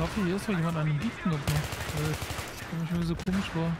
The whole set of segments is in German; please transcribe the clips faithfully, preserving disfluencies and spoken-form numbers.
hoffe, hier ist doch jemand an den Bieten noch. Weil das mir so komisch war.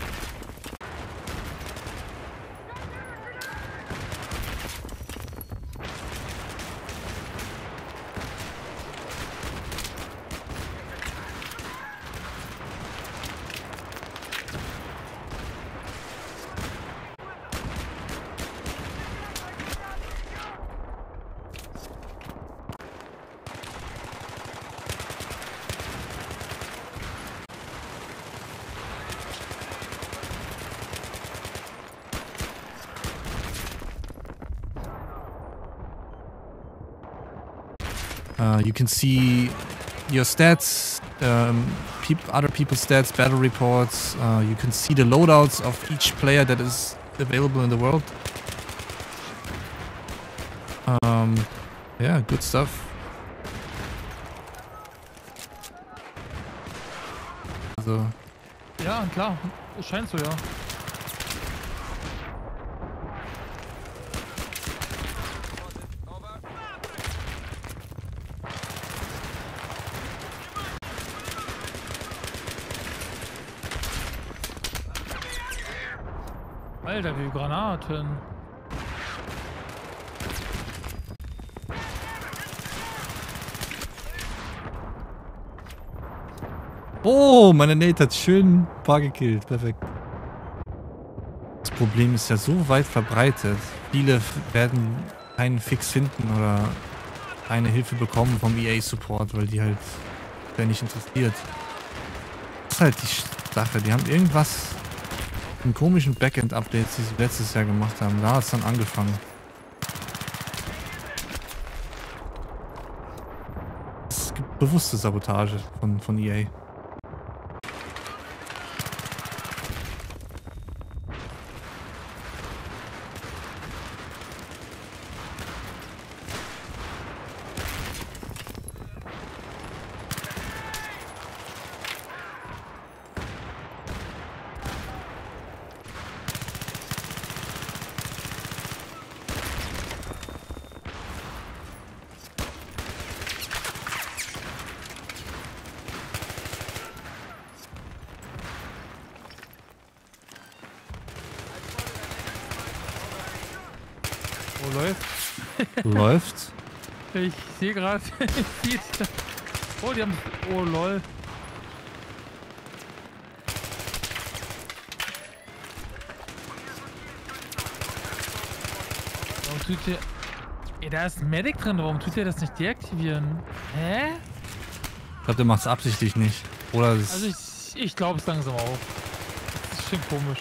Uh, you can see your stats, um, peop other people's stats, battle reports. Uh, you can see the loadouts of each player that is available in the world. Um, yeah, good stuff. Also. Ja, klar. Es scheint so, ja. Alter, wie Granaten. Oh, meine Nate hat schön ein paar gekillt. Perfekt. Das Problem ist ja so weit verbreitet. Viele werden keinen Fix finden oder keine Hilfe bekommen vom E A-Support, weil die halt sehr nicht interessiert. Das ist halt die Sache. Die haben irgendwas, einen komischen Backend-Updates, die sie letztes Jahr gemacht haben. Da hat es dann angefangen. Es gibt bewusste Sabotage von, von E A. Oh, läuft. Läuft. Ich sehe gerade. Oh, die haben. Oh, lol. Warum tut ihr. Ey, da ist ein Medic drin. Warum tut ihr das nicht deaktivieren? Hä? Ich glaube, der macht es absichtlich nicht. Oder es Also, ich, ich glaube es langsam auch. Das ist schon komisch.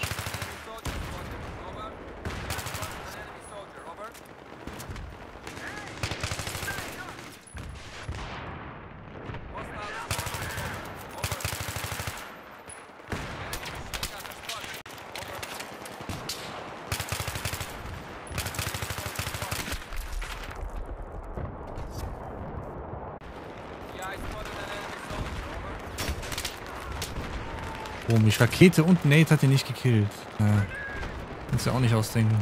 Komisch. Rakete und Nate hat ihn nicht gekillt. Ja. Kannst du ja auch nicht ausdenken.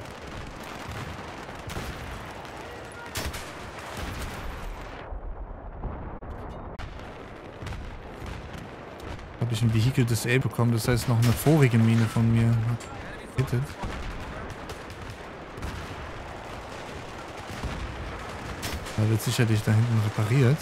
Habe ich ein Vehicle Disable bekommen, das heißt noch eine vorige Mine von mir hat gehittet. Da wird sicherlich da hinten repariert.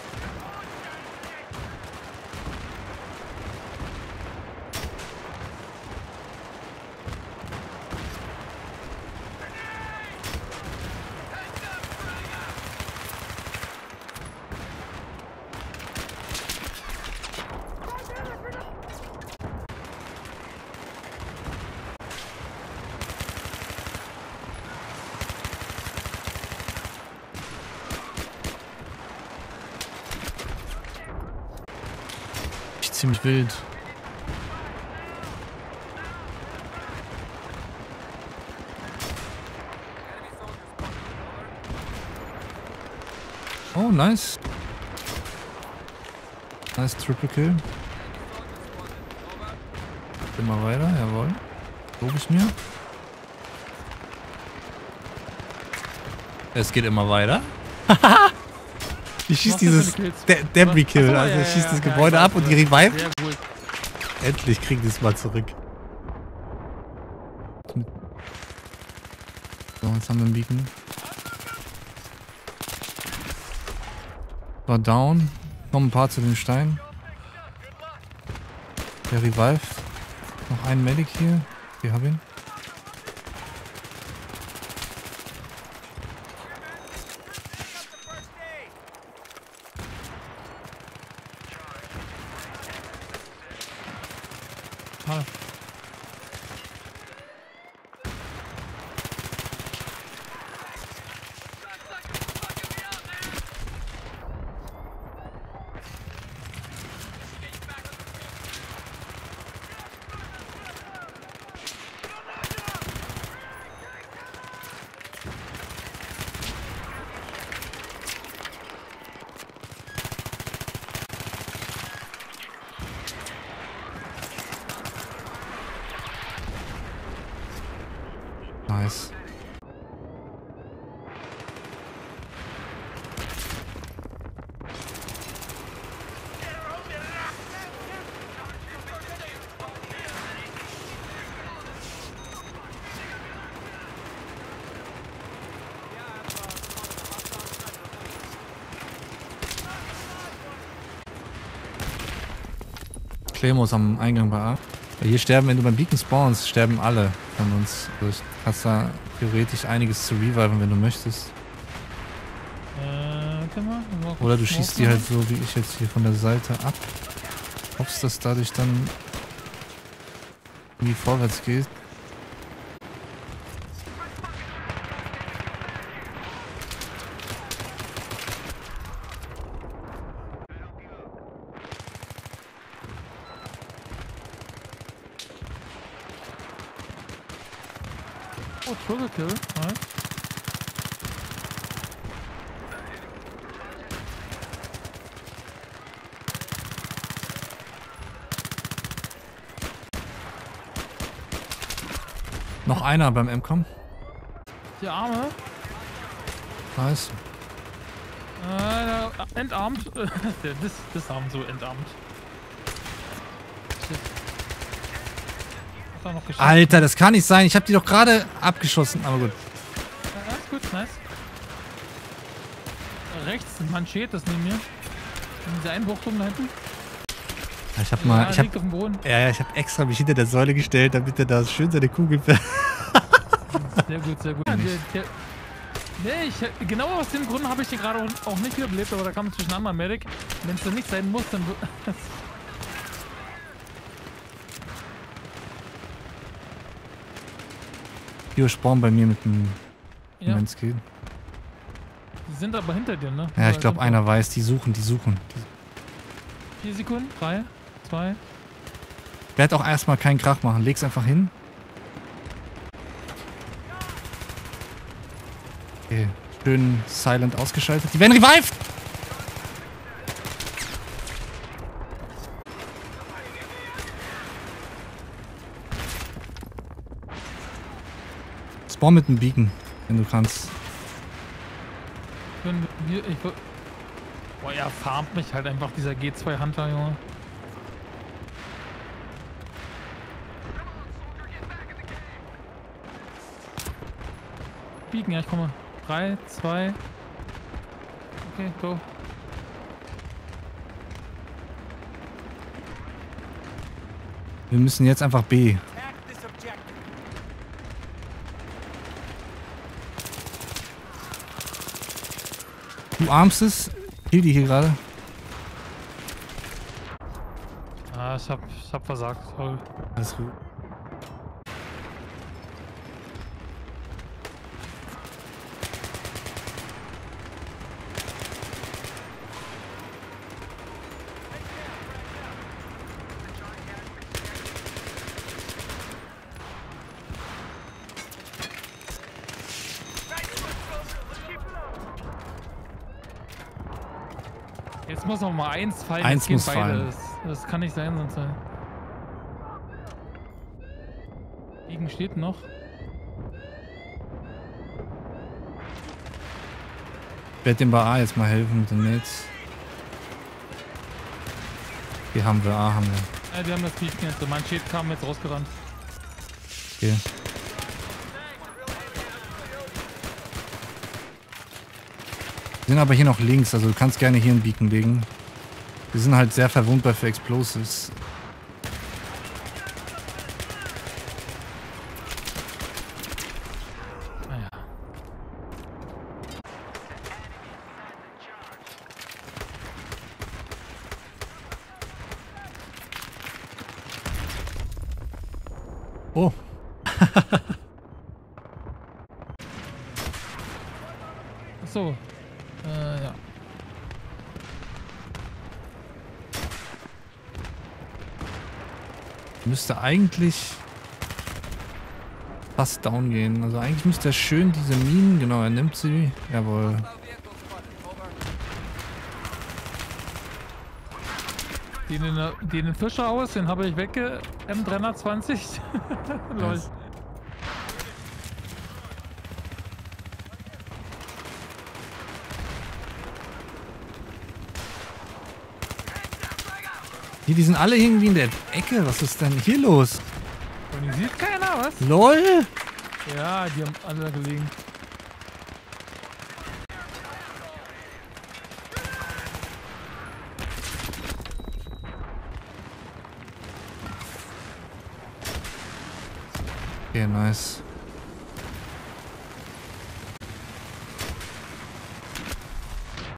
Ziemlich wild. Oh, nice. Nice Triple Kill. Immer weiter, jawohl. Lobe ich mir. Es geht immer weiter. Ich schieß Was denn für dieses Kills? De Debris Kill, Achso, also ja, ich schieß ja, das ja, Gebäude ich ab weiß, und die ja. revive. Sehr gut. Endlich krieg ich das mal zurück. So, jetzt haben wir einen Beacon. War down. Kommen ein paar zu den Steinen. Der revive. Noch ein Medic hier. Wir haben ihn. Ah. Nice. Claymores am Eingang bei A. Weil hier sterben, wenn du beim Beacon spawnst, sterben alle von uns. Also du hast da theoretisch einiges zu reviven, wenn du möchtest. Äh, warte mal. mal Oder du kurz schießt die halt so wie ich jetzt hier von der Seite ab. Hoffst, dass dadurch dann irgendwie vorwärts geht. Oh, Triple Kill. Nice. Noch einer beim M-Com. Die Arme. Nice. Äh, entarmt. das, das haben so entarmt. Shit. Hat er noch geschafft. Alter, das kann nicht sein. Ich habe die doch gerade abgeschossen. Aber gut. Ja, ist gut, nice. Rechts, man steht das neben mir. In dieser Einbuchtung da hinten. Ich habe mal, Ja, ich habe, liegt auf dem Boden. ja, ja, ich habe extra mich hinter der Säule gestellt, damit er da schön seine Kugel ver. Sehr gut, sehr gut. Ja, der, der, nee, ich, genau aus dem Grund habe ich den gerade auch nicht wiederbelebt, aber da kam zwischen anderem Medic. Wenn es dann nicht sein muss, dann wird. Hier spawn bei mir mit dem Ja, Manskill. die sind aber hinter dir, ne? Ja, ich glaube, einer weiß, die suchen, die suchen. Die Vier Sekunden, drei, zwei. Ich werde auch erstmal keinen Krach machen. Leg's einfach hin. Okay, schön silent ausgeschaltet. Die werden revived! Spawn mit dem Beacon, wenn du kannst. Können wir, ich, boah, er farmt mich halt einfach, dieser G zwei Hunter, Junge. Beacon, ja, ich komme. Drei, zwei. Okay, go. Wir müssen jetzt einfach B. Du armst es. Kill die hier gerade. Ah, ich hab, ich hab versagt. Sorry. Alles gut. Jetzt muss noch mal eins fallen. Eins jetzt gehen muss beide. fallen. Das, das kann nicht sein, sonst. Äh Liegen steht noch. Ich werde dem bei A jetzt mal helfen mit den Nets. Hier haben wir, A haben wir. Ja, die haben das Viech jetzt. So, mein Schild kam jetzt rausgerannt. Okay. Wir sind aber hier noch links, also du kannst gerne hier einen Beacon legen. Wir sind halt sehr verwundbar für Explosives. Naja. Oh. Achso. Äh, ja. Müsste eigentlich fast down gehen. Also eigentlich müsste er schön diese Minen, genau, er nimmt sie. Jawohl. Den, in der, den in Fischer aus, den habe ich wegge... M dreihundertzwanzig. Lol. Nice. Hier, die sind alle irgendwie in der Ecke. Was ist denn hier los? Und die sieht keiner, was? LOL! Ja, die haben alle gelegen. Okay, nice.